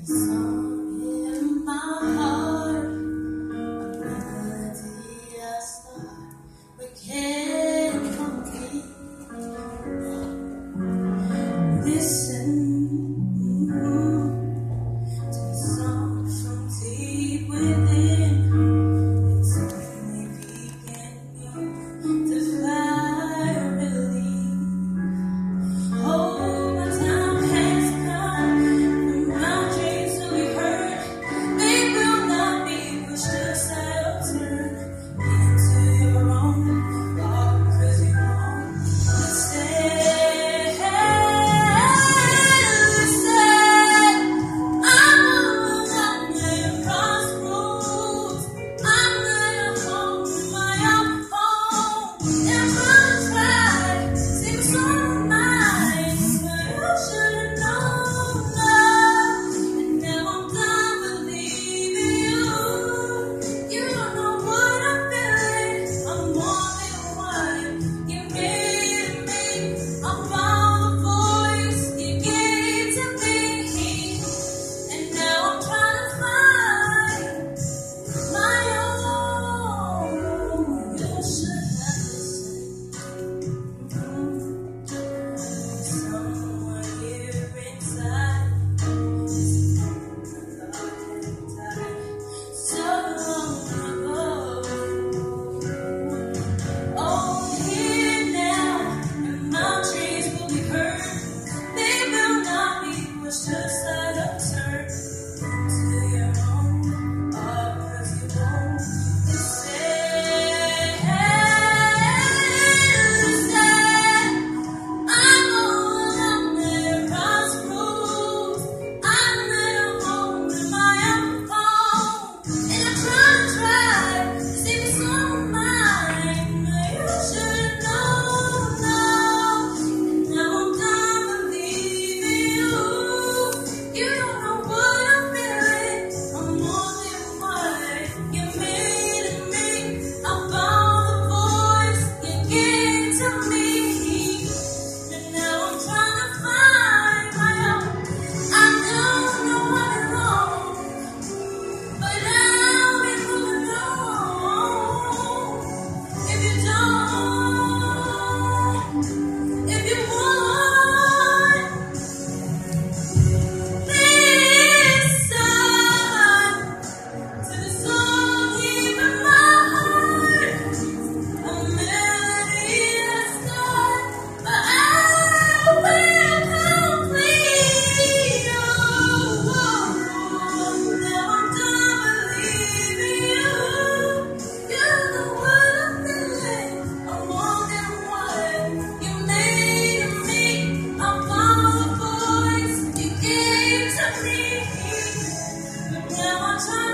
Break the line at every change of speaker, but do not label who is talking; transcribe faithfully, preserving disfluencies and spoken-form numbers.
Song in my heart, a melody I start, but can't complete. Listen to the song from deep within. It's only beginning to fly or believe. Oh, my time has come. My dreams will be heard. They will not be pushed aside or turned into your own. All because you won't listen. Listen, I'm at a crossroads. I'm at home with my own phone. And I'm trying to sing a song of mine, but I should've known love. And now I'm done believing you. You don't know what I'm feeling. I'm more than what you made me. I found the voice you gave to me, and now I'm trying to find my own. You should have listened. Somewhere here inside, I thought had died so long ago. Oh, here now, and my dreams will be heard. They will not be pushed aside or turned into your own. All because you won't listen. Listen, I'm all alone at a crossroads. I'm at home with my own phone, and I try to try to sing a song of mine, but you should've known love. And now I'm done believing you. You don't know what I'm feeling. I'm more than what you made of me. I found the voice you gave to me, and now I'm trying to find my own. I don't know what is wrong, but I'll be moving on. If you don't, if you want, listen to the song deep in my heart. A melody that's not, but I will complete. Oh, oh, now I'm done believing you. You know what I'm feeling. I'm more than what you made of me. I found the voice you gave to me, but now I'm trying